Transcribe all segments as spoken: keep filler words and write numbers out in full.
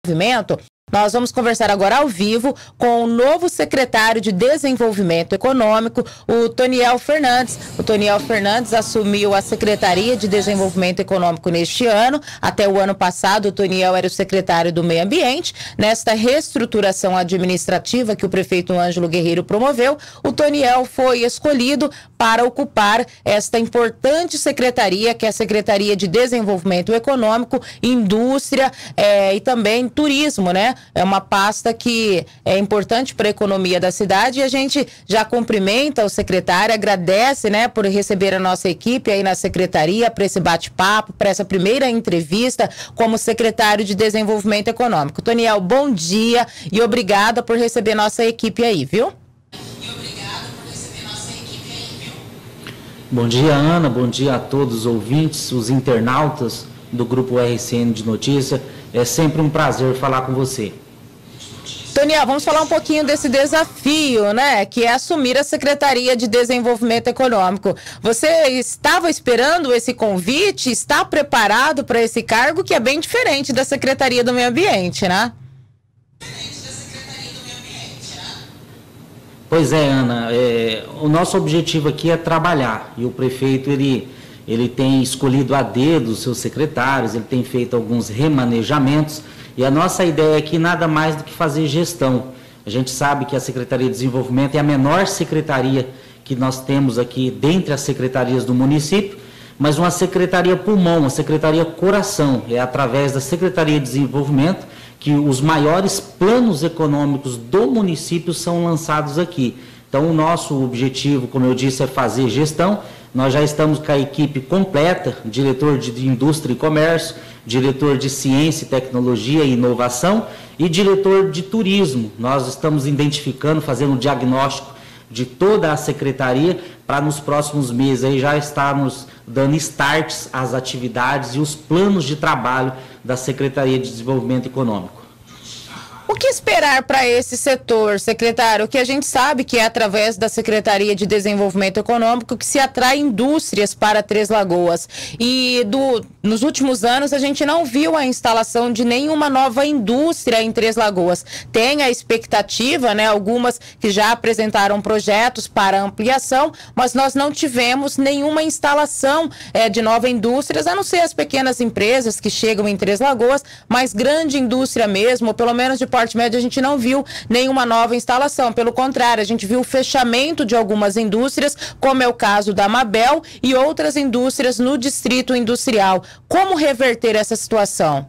Desenvolvimento. Nós vamos conversar agora ao vivo com o novo secretário de Desenvolvimento Econômico, o Toniel Fernandes. O Toniel Fernandes assumiu a Secretaria de Desenvolvimento Econômico neste ano. Até o ano passado, o Toniel era o secretário do Meio Ambiente. Nesta reestruturação administrativa que o prefeito Ângelo Guerreiro promoveu, o Toniel foi escolhido para ocupar esta importante secretaria, que é a Secretaria de Desenvolvimento Econômico, Indústria é, e também Turismo, né? É uma pasta que é importante para a economia da cidade e a gente já cumprimenta o secretário, agradece, né, por receber a nossa equipe aí na secretaria para esse bate-papo, para essa primeira entrevista como secretário de Desenvolvimento Econômico. Toniel, bom dia e obrigada por receber nossa equipe aí, viu? E obrigada por receber nossa equipe aí, viu? Bom dia, Ana, bom dia a todos os ouvintes, os internautas do Grupo R C N de Notícia. É sempre um prazer falar com você. Toniel, vamos falar um pouquinho desse desafio, né, que é assumir a Secretaria de Desenvolvimento Econômico. Você estava esperando esse convite? Está preparado para esse cargo que é bem diferente da Secretaria do Meio Ambiente, né? Pois é, Ana. É, o nosso objetivo aqui é trabalhar e o prefeito ele Ele tem escolhido a dedo os seus secretários, ele tem feito alguns remanejamentos e a nossa ideia aqui nada mais do que fazer gestão. A gente sabe que a Secretaria de Desenvolvimento é a menor secretaria que nós temos aqui dentre as secretarias do município, mas uma secretaria pulmão, uma secretaria coração. É através da Secretaria de Desenvolvimento que os maiores planos econômicos do município são lançados aqui. Então o nosso objetivo, como eu disse, é fazer gestão. Nós já estamos com a equipe completa, diretor de Indústria e Comércio, diretor de Ciência, Tecnologia e Inovação e diretor de Turismo. Nós estamos identificando, fazendo um diagnóstico de toda a secretaria para nos próximos meses aí já estarmos dando starts às atividades e os planos de trabalho da Secretaria de Desenvolvimento Econômico. O que esperar para esse setor, secretário? O que a gente sabe que é através da Secretaria de Desenvolvimento Econômico que se atrai indústrias para Três Lagoas. E do, nos últimos anos a gente não viu a instalação de nenhuma nova indústria em Três Lagoas. Tem a expectativa, né, algumas que já apresentaram projetos para ampliação, mas nós não tivemos nenhuma instalação é, de nova indústrias, a não ser as pequenas empresas que chegam em Três Lagoas, mas grande indústria mesmo, ou pelo menos de porte médio, a gente não viu nenhuma nova instalação. Pelo contrário, a gente viu o fechamento de algumas indústrias, como é o caso da Mabel e outras indústrias no distrito industrial. Como reverter essa situação?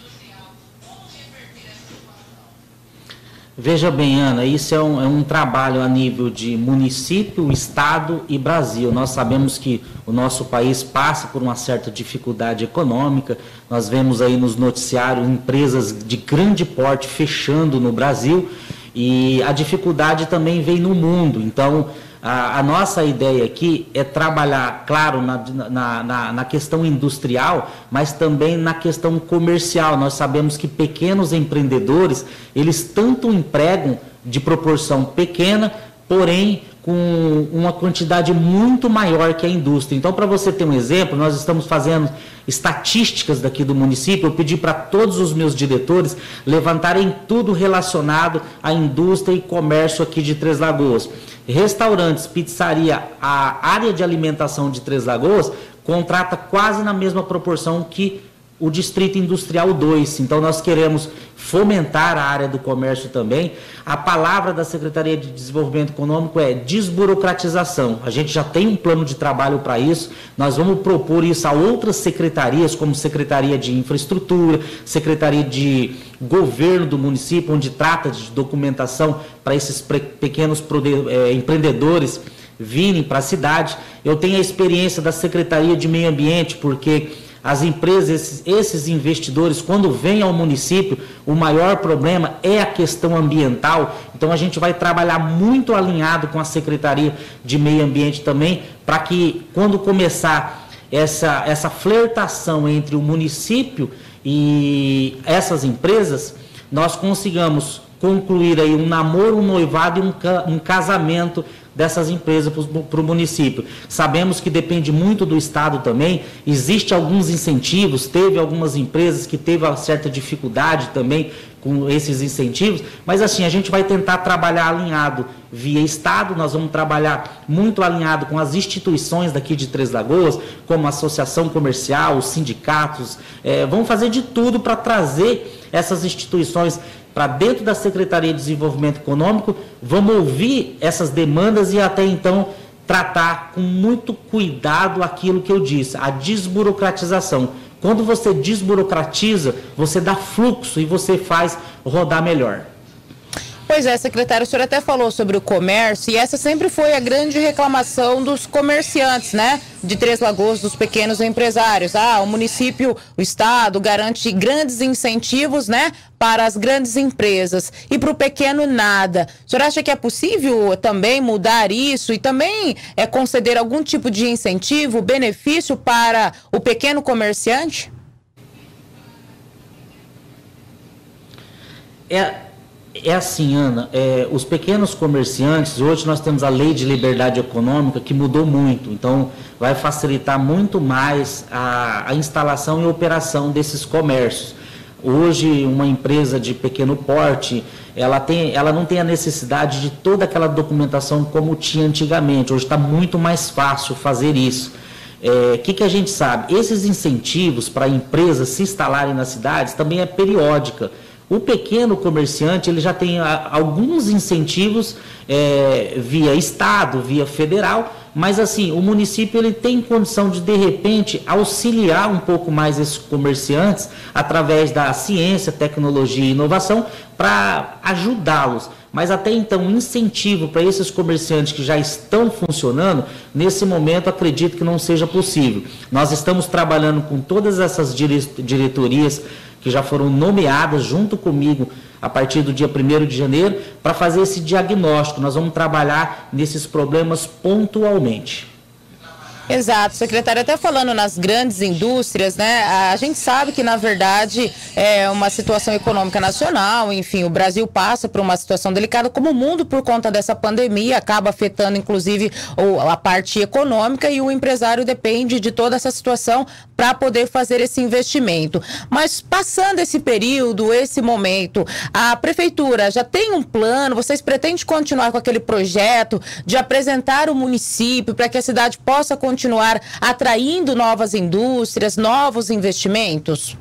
Veja bem, Ana, isso é um, é um trabalho a nível de município, estado e Brasil. Nós sabemos que o nosso país passa por uma certa dificuldade econômica. Nós vemos aí nos noticiários empresas de grande porte fechando no Brasil e a dificuldade também vem no mundo. Então, a, a nossa ideia aqui é trabalhar, claro, na, na, na, na questão industrial, mas também na questão comercial. Nós sabemos que pequenos empreendedores, eles tanto empregam de proporção pequena, porém com uma quantidade muito maior que a indústria. Então, para você ter um exemplo, nós estamos fazendo estatísticas daqui do município. Eu pedi para todos os meus diretores levantarem tudo relacionado à indústria e comércio aqui de Três Lagoas. Restaurantes, pizzaria, a área de alimentação de Três Lagoas contrata quase na mesma proporção que o Distrito Industrial dois. Então, nós queremos fomentar a área do comércio também. A palavra da Secretaria de Desenvolvimento Econômico é desburocratização. A gente já tem um plano de trabalho para isso. Nós vamos propor isso a outras secretarias, como Secretaria de Infraestrutura, Secretaria de Governo do município, onde trata de documentação para esses pequenos é, empreendedores virem para a cidade. Eu tenho a experiência da Secretaria de Meio Ambiente, porque as empresas, esses, esses investidores, quando vêm ao município, o maior problema é a questão ambiental. Então, a gente vai trabalhar muito alinhado com a Secretaria de Meio Ambiente também, para que, quando começar essa, essa flertação entre o município e essas empresas, nós consigamos concluir aí um namoro, um noivado e um, um casamento dessas empresas para o município. Sabemos que depende muito do Estado também, existe alguns incentivos, teve algumas empresas que teve uma certa dificuldade também com esses incentivos, mas assim, a gente vai tentar trabalhar alinhado via Estado, nós vamos trabalhar muito alinhado com as instituições daqui de Três Lagoas, como a associação comercial, os sindicatos, é, vamos fazer de tudo para trazer essas instituições para dentro da Secretaria de Desenvolvimento Econômico, vamos ouvir essas demandas e até então tratar com muito cuidado aquilo que eu disse, a desburocratização. Quando você desburocratiza, você dá fluxo e você faz rodar melhor. Pois é, secretário, o senhor até falou sobre o comércio e essa sempre foi a grande reclamação dos comerciantes, né? De Três Lagoas, dos pequenos empresários. Ah, o município, o Estado garante grandes incentivos, né? Para as grandes empresas e para o pequeno nada. O senhor acha que é possível também mudar isso e também é, conceder algum tipo de incentivo, benefício para o pequeno comerciante? É... É assim, Ana, é, os pequenos comerciantes, hoje nós temos a Lei de Liberdade Econômica que mudou muito, então vai facilitar muito mais a, a instalação e operação desses comércios. Hoje, uma empresa de pequeno porte, ela, tem, ela não tem a necessidade de toda aquela documentação como tinha antigamente, hoje está muito mais fácil fazer isso. O é, que, que a gente sabe? Esses incentivos para empresas se instalarem nas cidades também é periódica. O pequeno comerciante ele já tem a, alguns incentivos é, via Estado, via federal, mas assim, o município ele tem condição de, de repente, auxiliar um pouco mais esses comerciantes através da ciência, tecnologia e inovação para ajudá-los. Mas até então, incentivo para esses comerciantes que já estão funcionando, nesse momento acredito que não seja possível. Nós estamos trabalhando com todas essas diretorias que já foram nomeadas junto comigo a partir do dia primeiro de janeiro, para fazer esse diagnóstico. Nós vamos trabalhar nesses problemas pontualmente. Exato, secretário, até falando nas grandes indústrias, né, a gente sabe que na verdade é uma situação econômica nacional, enfim, o Brasil passa por uma situação delicada, como o mundo por conta dessa pandemia, acaba afetando inclusive a parte econômica e o empresário depende de toda essa situação para poder fazer esse investimento. Mas passando esse período, esse momento, a prefeitura já tem um plano, vocês pretendem continuar com aquele projeto de apresentar o município para que a cidade possa continuar continuar atraindo novas indústrias, novos investimentos?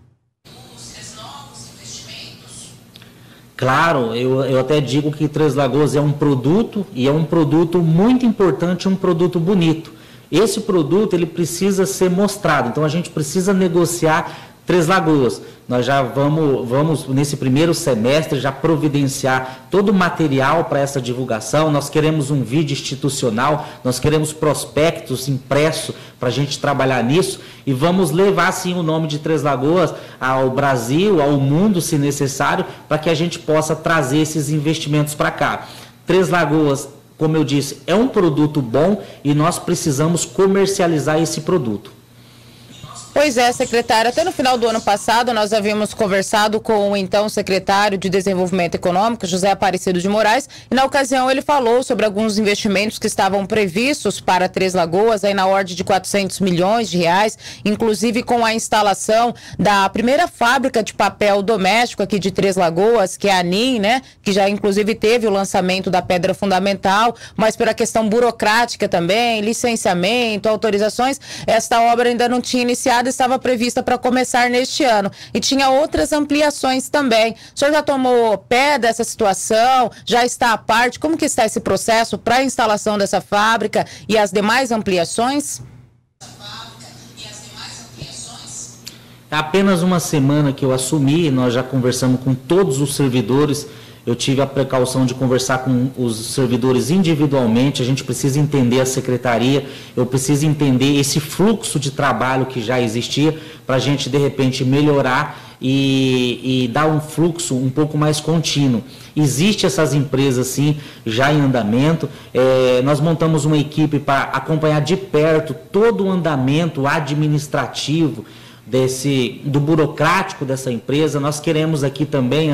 Claro, eu, eu até digo que Três Lagoas é um produto e é um produto muito importante, um produto bonito. Esse produto ele precisa ser mostrado, então a gente precisa negociar Três Lagoas. Nós já vamos, vamos, nesse primeiro semestre, já providenciar todo o material para essa divulgação. Nós queremos um vídeo institucional, nós queremos prospectos impressos para a gente trabalhar nisso e vamos levar, sim, o nome de Três Lagoas ao Brasil, ao mundo, se necessário, para que a gente possa trazer esses investimentos para cá. Três Lagoas, como eu disse, é um produto bom e nós precisamos comercializar esse produto. Pois é, secretário, até no final do ano passado nós havíamos conversado com o então secretário de Desenvolvimento Econômico, José Aparecido de Moraes, e na ocasião ele falou sobre alguns investimentos que estavam previstos para Três Lagoas, aí na ordem de quatrocentos milhões de reais, inclusive com a instalação da primeira fábrica de papel doméstico aqui de Três Lagoas, que é a ANIM, né, que já inclusive teve o lançamento da pedra fundamental, mas pela questão burocrática também, licenciamento, autorizações, esta obra ainda não tinha iniciado, estava prevista para começar neste ano. E tinha outras ampliações também. O senhor já tomou pé dessa situação? Já está à parte? Como que está esse processo para a instalação dessa fábrica e as demais ampliações? Há apenas uma semana que eu assumi, nós já conversamos com todos os servidores. Eu tive a precaução de conversar com os servidores individualmente, a gente precisa entender a secretaria, eu preciso entender esse fluxo de trabalho que já existia, para a gente, de repente, melhorar e, e dar um fluxo um pouco mais contínuo. Existem essas empresas, sim, já em andamento, é, nós montamos uma equipe para acompanhar de perto todo o andamento administrativo, Desse, do burocrático dessa empresa. Nós queremos aqui também, Ana,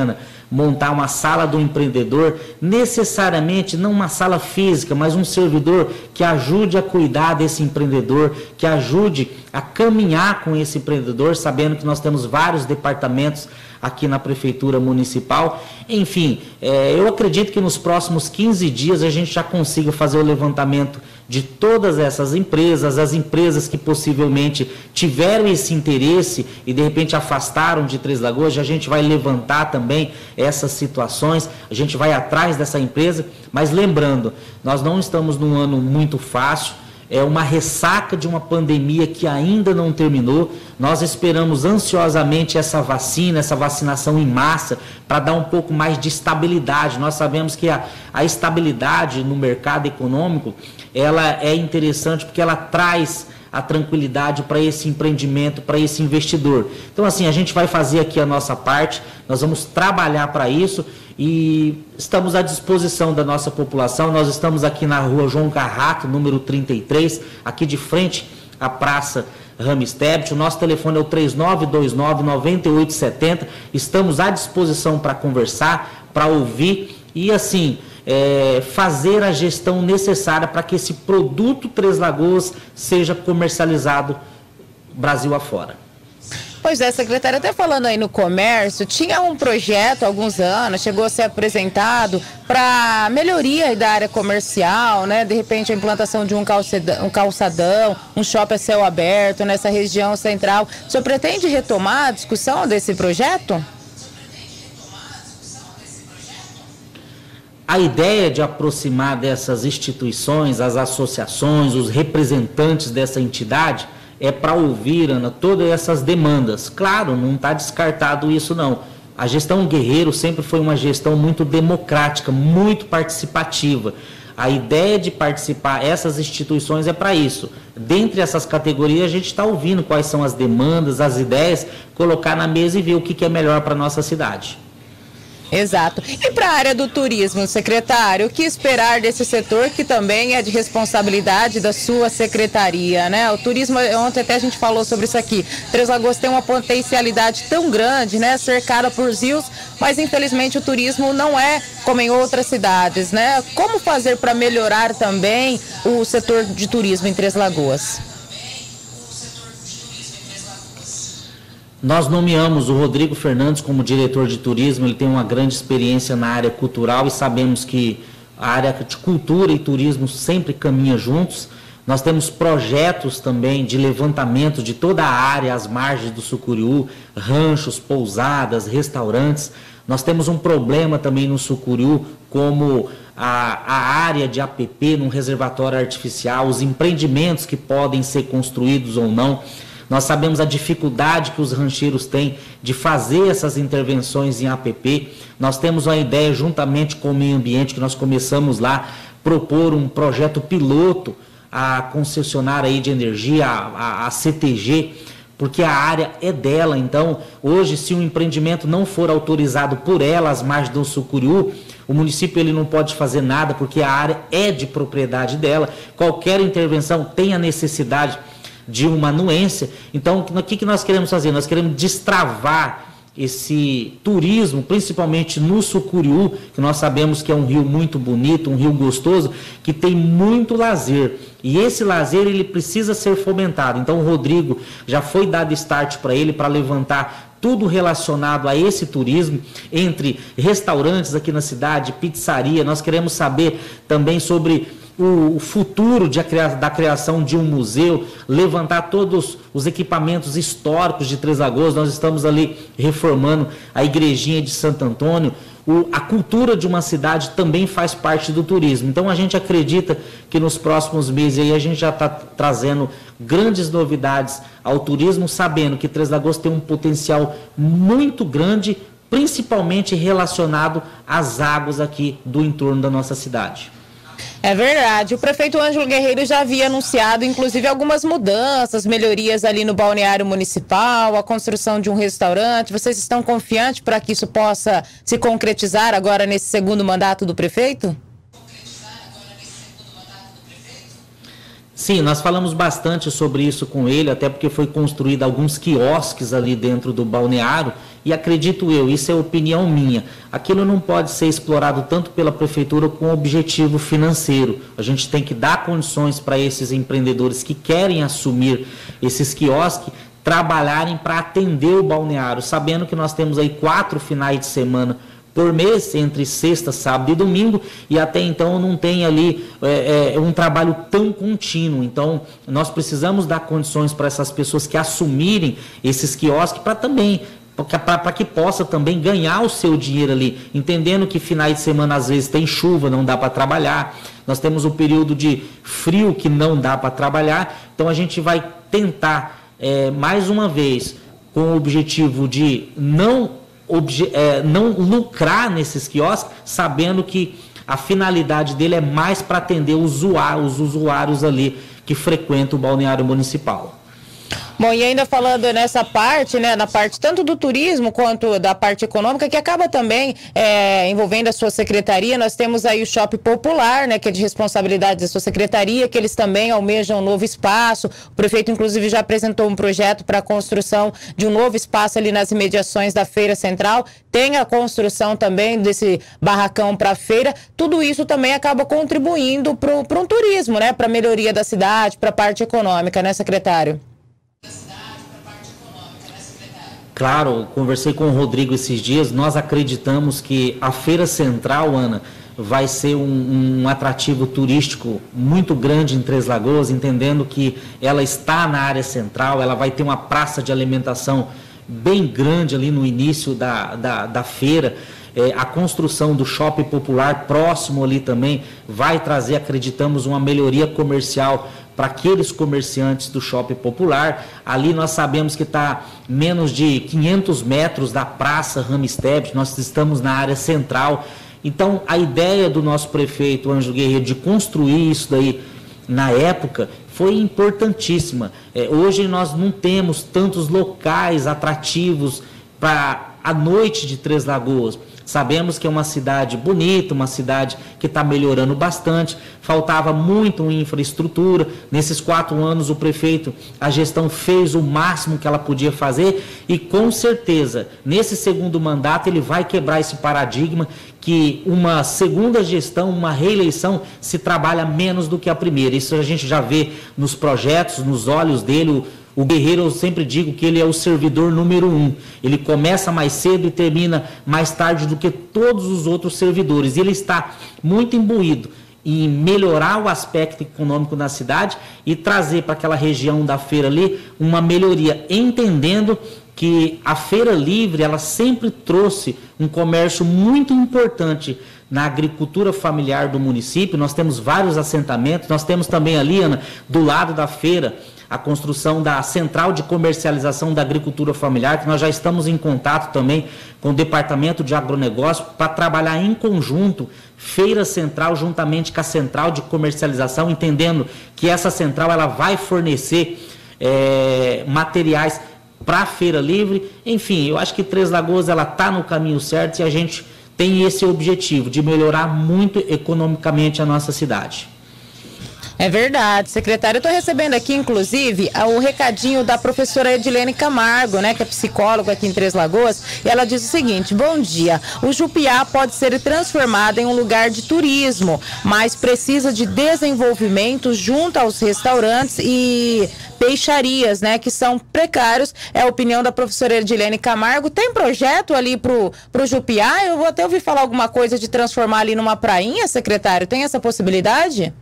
montar uma sala do empreendedor, necessariamente não uma sala física, mas um servidor que ajude a cuidar desse empreendedor, que ajude a caminhar com esse empreendedor, sabendo que nós temos vários departamentos aqui na Prefeitura Municipal. Enfim, é, eu acredito que nos próximos quinze dias a gente já consiga fazer o levantamento de todas essas empresas, as empresas que possivelmente tiveram esse interesse e de repente afastaram de Três Lagoas. A gente vai levantar também essas situações, a gente vai atrás dessa empresa, mas lembrando, nós não estamos num ano muito fácil, é uma ressaca de uma pandemia que ainda não terminou. Nós esperamos ansiosamente essa vacina, essa vacinação em massa, para dar um pouco mais de estabilidade. Nós sabemos que a, a estabilidade no mercado econômico, ela é interessante porque ela traz a tranquilidade para esse empreendimento, para esse investidor. Então, assim, a gente vai fazer aqui a nossa parte, nós vamos trabalhar para isso e estamos à disposição da nossa população. Nós estamos aqui na rua João Carrato, número trinta e três, aqui de frente à Praça Rames Tebet. O nosso telefone é o três nove dois nove, nove oito sete zero. Estamos à disposição para conversar, para ouvir e, assim, é, fazer a gestão necessária para que esse produto Três Lagoas seja comercializado Brasil afora. Pois é, secretário, até falando aí no comércio, tinha um projeto há alguns anos, chegou a ser apresentado para melhoria da área comercial, né? De repente a implantação de um calçadão, um calçadão, um shopping a céu aberto nessa região central. O senhor pretende retomar a discussão desse projeto? A ideia de aproximar dessas instituições, as associações, os representantes dessa entidade, é para ouvir, Ana, todas essas demandas. Claro, não está descartado isso, não. A gestão Guerreiro sempre foi uma gestão muito democrática, muito participativa. A ideia de participar, essas instituições é para isso. Dentre essas categorias, a gente está ouvindo quais são as demandas, as ideias, colocar na mesa e ver o que, que é melhor para a nossa cidade. Exato. E para a área do turismo, secretário, o que esperar desse setor que também é de responsabilidade da sua secretaria, né? O turismo, ontem até a gente falou sobre isso aqui, Três Lagoas tem uma potencialidade tão grande, né? Cercada por rios, mas infelizmente o turismo não é como em outras cidades, né? Como fazer para melhorar também o setor de turismo em Três Lagoas? Nós nomeamos o Rodrigo Fernandes como diretor de turismo. Ele tem uma grande experiência na área cultural e sabemos que a área de cultura e turismo sempre caminham juntos. Nós temos projetos também de levantamento de toda a área, as margens do Sucuriú, ranchos, pousadas, restaurantes. Nós temos um problema também no Sucuriú, como a, a área de A P P num reservatório artificial, os empreendimentos que podem ser construídos ou não. Nós sabemos a dificuldade que os rancheiros têm de fazer essas intervenções em A P P. Nós temos uma ideia, juntamente com o meio ambiente, que nós começamos lá, propor um projeto piloto à concessionária aí de energia, a, a, a C T G, porque a área é dela. Então, hoje, se um empreendimento não for autorizado por ela, as margens do Sucuriú, o município ele não pode fazer nada, porque a área é de propriedade dela. Qualquer intervenção tem a necessidade de uma anuência. Então, o que, que nós queremos fazer? Nós queremos destravar esse turismo, principalmente no Sucuriú, que nós sabemos que é um rio muito bonito, um rio gostoso, que tem muito lazer. E esse lazer, ele precisa ser fomentado. Então, o Rodrigo já foi dado start para ele, para levantar tudo relacionado a esse turismo, entre restaurantes aqui na cidade, pizzaria. Nós queremos saber também sobre o futuro de, da criação de um museu, levantar todos os equipamentos históricos de Três Lagoas. Nós estamos ali reformando a igrejinha de Santo Antônio. O, a cultura de uma cidade também faz parte do turismo. Então a gente acredita que nos próximos meses aí a gente já está trazendo grandes novidades ao turismo, sabendo que Três Lagoas tem um potencial muito grande, principalmente relacionado às águas aqui do entorno da nossa cidade. É verdade. O prefeito Ângelo Guerreiro já havia anunciado, inclusive, algumas mudanças, melhorias ali no balneário municipal, a construção de um restaurante. Vocês estão confiantes para que isso possa se concretizar agora nesse segundo mandato do prefeito? Sim, nós falamos bastante sobre isso com ele, até porque foi construído alguns quiosques ali dentro do balneário, E acredito eu, isso é opinião minha, aquilo não pode ser explorado tanto pela prefeitura com objetivo financeiro. A gente tem que dar condições para esses empreendedores que querem assumir esses quiosques, trabalharem para atender o balneário, sabendo que nós temos aí quatro finais de semana por mês, entre sexta, sábado e domingo, e até então não tem ali é, é, um trabalho tão contínuo. Então, nós precisamos dar condições para essas pessoas que assumirem esses quiosques para também, para que possa também ganhar o seu dinheiro ali, entendendo que finais de semana às vezes tem chuva, não dá para trabalhar, nós temos um período de frio que não dá para trabalhar, então a gente vai tentar, é, mais uma vez, com o objetivo de não Obje é, não lucrar nesses quiosques, sabendo que a finalidade dele é mais para atender os usuários, os usuários ali que frequentam o balneário municipal. Bom, e ainda falando nessa parte, né, na parte tanto do turismo quanto da parte econômica, que acaba também é, envolvendo a sua secretaria, nós temos aí o Shopping Popular, né, que é de responsabilidade da sua secretaria, que eles também almejam um novo espaço. O prefeito, inclusive, já apresentou um projeto para a construção de um novo espaço ali nas imediações da Feira Central. Tem a construção também desse barracão para a feira. Tudo isso também acaba contribuindo para um turismo, né, para a melhoria da cidade, para a parte econômica, né, secretário? Claro, conversei com o Rodrigo esses dias, nós acreditamos que a Feira Central, Ana, vai ser um, um atrativo turístico muito grande em Três Lagoas, entendendo que ela está na área central, ela vai ter uma praça de alimentação bem grande ali no início da, da, da feira. É, a construção do Shopping Popular próximo ali também vai trazer, acreditamos, uma melhoria comercial para aqueles comerciantes do Shopping Popular. Ali nós sabemos que está menos de quinhentos metros da Praça Ramstedt, nós estamos na área central. Então, a ideia do nosso prefeito Ângelo Guerreiro de construir isso daí na época foi importantíssima. É, hoje nós não temos tantos locais atrativos para a noite de Três Lagoas. Sabemos que é uma cidade bonita, uma cidade que está melhorando bastante, faltava muito em infraestrutura. Nesses quatro anos o prefeito, a gestão fez o máximo que ela podia fazer e com certeza, nesse segundo mandato, ele vai quebrar esse paradigma que uma segunda gestão, uma reeleição, se trabalha menos do que a primeira. Isso a gente já vê nos projetos, nos olhos dele. O Guerreiro, eu sempre digo que ele é o servidor número um. Ele começa mais cedo e termina mais tarde do que todos os outros servidores. Ele está muito imbuído em melhorar o aspecto econômico da cidade e trazer para aquela região da feira ali uma melhoria, entendendo que a Feira Livre, ela sempre trouxe um comércio muito importante na agricultura familiar do município. Nós temos vários assentamentos, nós temos também ali, Ana, do lado da feira, a construção da Central de Comercialização da Agricultura Familiar, que nós já estamos em contato também com o Departamento de Agronegócio para trabalhar em conjunto, Feira Central, juntamente com a Central de Comercialização, entendendo que essa central ela vai fornecer é, materiais para a Feira Livre. Enfim, eu acho que Três Lagoas ela está no caminho certo e a gente tem esse objetivo de melhorar muito economicamente a nossa cidade. É verdade, secretário. Eu estou recebendo aqui, inclusive, o recadinho da professora Edilene Camargo, né, que é psicóloga aqui em Três Lagoas, e ela diz o seguinte: bom dia, o Jupiá pode ser transformado em um lugar de turismo, mas precisa de desenvolvimento junto aos restaurantes e peixarias, né, que são precários. É a opinião da professora Edilene Camargo. Tem projeto ali pro, pro Jupiá? Eu vou até ouvir falar alguma coisa de transformar ali numa prainha, secretário. Tem essa possibilidade?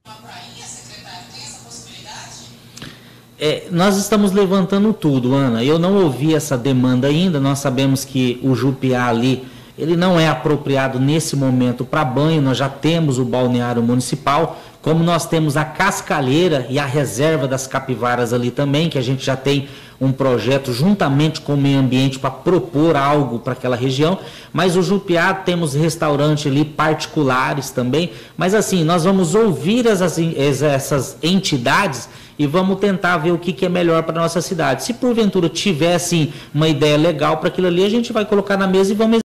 É, nós estamos levantando tudo, Ana. Eu não ouvi essa demanda ainda. Nós sabemos que o Jupiá ali, ele não é apropriado nesse momento para banho. Nós já temos o balneário municipal, como nós temos a Cascalheira e a reserva das capivaras ali também, que a gente já tem um projeto juntamente com o meio ambiente para propor algo para aquela região. Mas o Jupiá temos restaurantes ali particulares também. Mas assim, nós vamos ouvir essas, essas entidades e vamos tentar ver o que, que é melhor para a nossa cidade. Se porventura tiver assim, uma ideia legal para aquilo ali, a gente vai colocar na mesa e vamos